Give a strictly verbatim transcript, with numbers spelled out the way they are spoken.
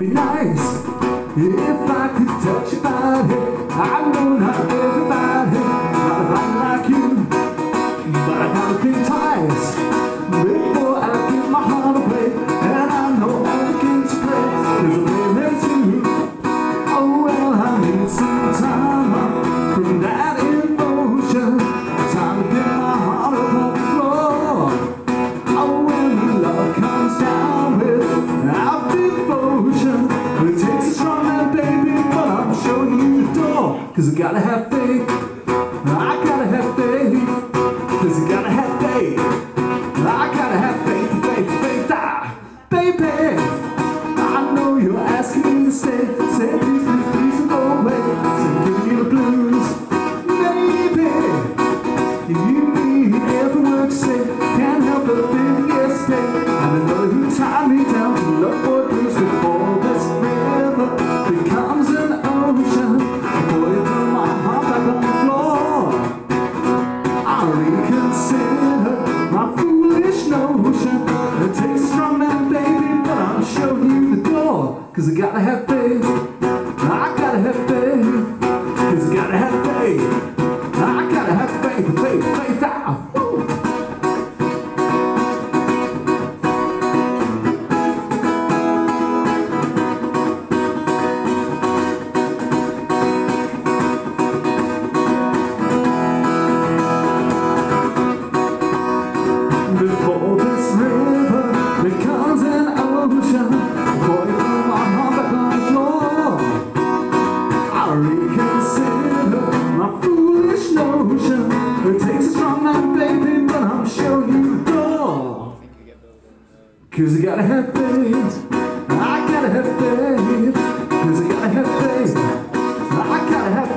be nice if I could touch your body. I know not everybody, not a body like you, but I gotta think twice before I give my heart away. And I know all the games to play, cause I play them too. Oh well, I need some time up from that emotion, time to get my heart up on the floor. Oh, when love comes down without devotion, it takes a strong man, baby, but I'm showing you the door. Cause I gotta have faith, I gotta have faith, cause I gotta have faith, I gotta have faith, faith, faith, ah, baby. I know you're asking me to stay, say please, please, please don't go away, say give me the blues, baby. You mean every word you say, can't help but think yesterday. And I know you tied me down to love boy blues before this river becomes an ocean. Before you throw my heart back on the floor, I reconsider my foolish notion. It takes a strong man, baby, but I'm showing you the door. Cause I gotta have faith, I gotta have faith, cause I gotta have faith, I gotta have faith, faith, faith, ah, woo. Before this river becomes an ocean, before you throw my heart back on the floor, I reconsider my foolish notion. It takes a strong man, baby, but I'm showing you the door. Cause I gotta have faith, I gotta have faith, cause I gotta have faith, I gotta have